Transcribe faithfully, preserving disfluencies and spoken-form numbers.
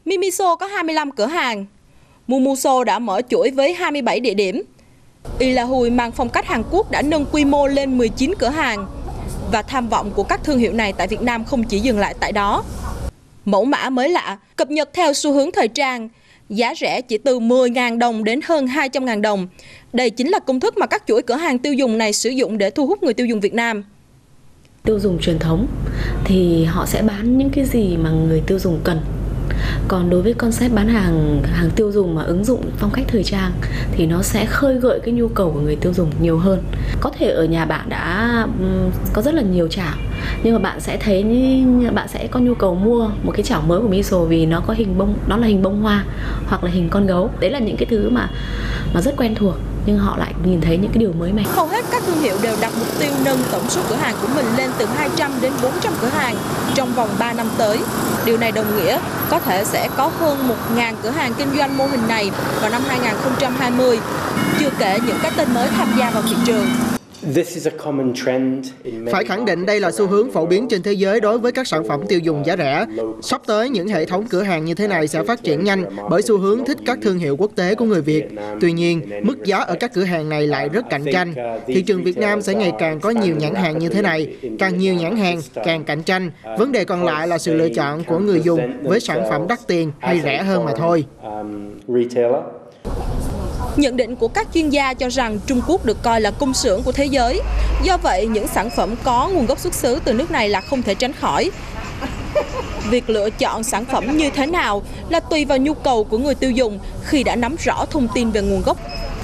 Mimiso có hai mươi lăm cửa hàng. Mumuso đã mở chuỗi với hai mươi bảy địa điểm. Ilahui mang phong cách Hàn Quốc đã nâng quy mô lên mười chín cửa hàng. Và tham vọng của các thương hiệu này tại Việt Nam không chỉ dừng lại tại đó. Mẫu mã mới lạ, cập nhật theo xu hướng thời trang, giá rẻ chỉ từ mười nghìn đồng đến hơn hai trăm nghìn đồng. Đây chính là công thức mà các chuỗi cửa hàng tiêu dùng này sử dụng để thu hút người tiêu dùng Việt Nam. Tiêu dùng truyền thống thì họ sẽ bán những cái gì mà người tiêu dùng cần. Còn đối với concept bán hàng hàng tiêu dùng mà ứng dụng phong cách thời trang thì nó sẽ khơi gợi cái nhu cầu của người tiêu dùng nhiều hơn. Có thể ở nhà bạn đã có rất là nhiều chảo, nhưng mà bạn sẽ thấy bạn sẽ có nhu cầu mua một cái chảo mới của Miso vì nó có hình bông, đó là hình bông hoa hoặc là hình con gấu. Đấy là những cái thứ mà mà rất quen thuộc, nhưng họ lại nhìn thấy những cái điều mới mẻ. Hầu hết các thương hiệu đều đặt mục tiêu nâng tổng số cửa hàng của mình lên từ hai trăm đến bốn trăm cửa hàng trong vòng ba năm tới. Điều này đồng nghĩa có thể sẽ có hơn một nghìn cửa hàng kinh doanh mô hình này vào năm hai nghìn không trăm hai mươi, chưa kể những cái tên mới tham gia vào thị trường. Phải khẳng định đây là xu hướng phổ biến trên thế giới đối với các sản phẩm tiêu dùng giá rẻ. Sắp tới, những hệ thống cửa hàng như thế này sẽ phát triển nhanh bởi xu hướng thích các thương hiệu quốc tế của người Việt. Tuy nhiên, mức giá ở các cửa hàng này lại rất cạnh tranh. Thị trường Việt Nam sẽ ngày càng có nhiều nhãn hàng như thế này. Càng nhiều nhãn hàng, càng cạnh tranh. Vấn đề còn lại là sự lựa chọn của người dùng với sản phẩm đắt tiền hay rẻ hơn mà thôi. Nhận định của các chuyên gia cho rằng Trung Quốc được coi là công xưởng của thế giới. Do vậy, những sản phẩm có nguồn gốc xuất xứ từ nước này là không thể tránh khỏi. Việc lựa chọn sản phẩm như thế nào là tùy vào nhu cầu của người tiêu dùng khi đã nắm rõ thông tin về nguồn gốc.